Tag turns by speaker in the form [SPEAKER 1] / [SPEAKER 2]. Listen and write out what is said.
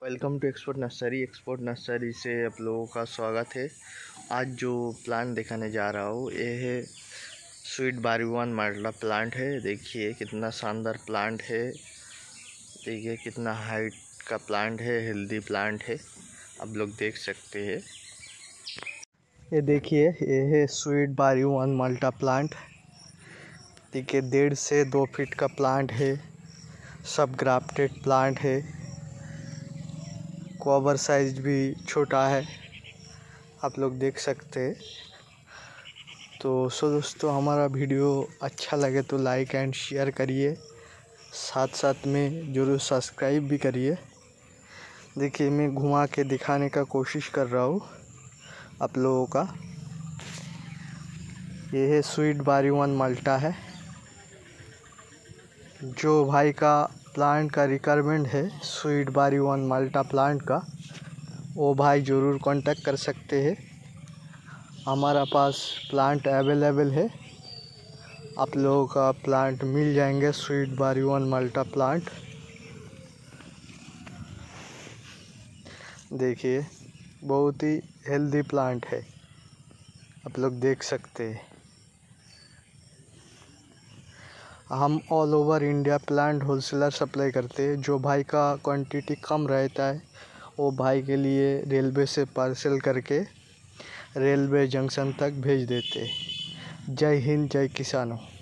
[SPEAKER 1] Welcome to export nursery से आप लोगों का स्वागत है। आज जो प्लांट दिखाने जा रहा हूँ ये है स्वीट बारीवान माल्टा प्लांट है। देखिए कितना शानदार प्लांट है, देखिए कितना हाइट का प्लांट है, हेल्दी प्लांट है, आप लोग देख सकते हैं। ये देखिए ये है स्वीट बारीवान माल्टा प्लांट। देखिए 1.5 से 2 फीट का प्लांट है, सब ग्राफ्टेड प्लांट है। कवर साइज भी छोटा है, आप लोग देख सकते हैं। तो दोस्तों हमारा वीडियो अच्छा लगे तो लाइक एंड शेयर करिए, साथ साथ में ज़रूर सब्सक्राइब भी करिए। देखिए मैं घुमा के दिखाने का कोशिश कर रहा हूँ आप लोगों का। ये है स्वीट बारीवान माल्टा है। जो भाई का प्लांट का रिक्वायरमेंट है स्वीट बारीवान माल्टा प्लांट का, वो भाई ज़रूर कांटेक्ट कर सकते हैं। हमारा पास प्लांट अवेलेबल है, आप लोगों का प्लांट मिल जाएंगे स्वीट बारीवान माल्टा प्लांट। देखिए बहुत ही हेल्दी प्लांट है, आप लोग देख सकते हैं। हम all over India plant wholesaler supply करते हैं। जो भाई का क्वांटिटी कम रहता है वो भाई के लिए रेलवे से पार्सल करके रेलवे जंक्शन तक भेज देते। जय हिंद, जय किसानों।